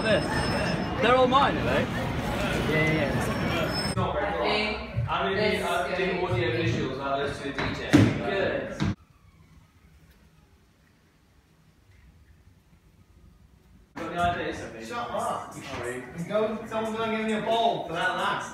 this. They're all mine, are they? Yeah. Not very cool. I'm going to do audio visuals while those two DJ. Good. Got any ideas? Shut up. Someone's going to give me a bowl for that last.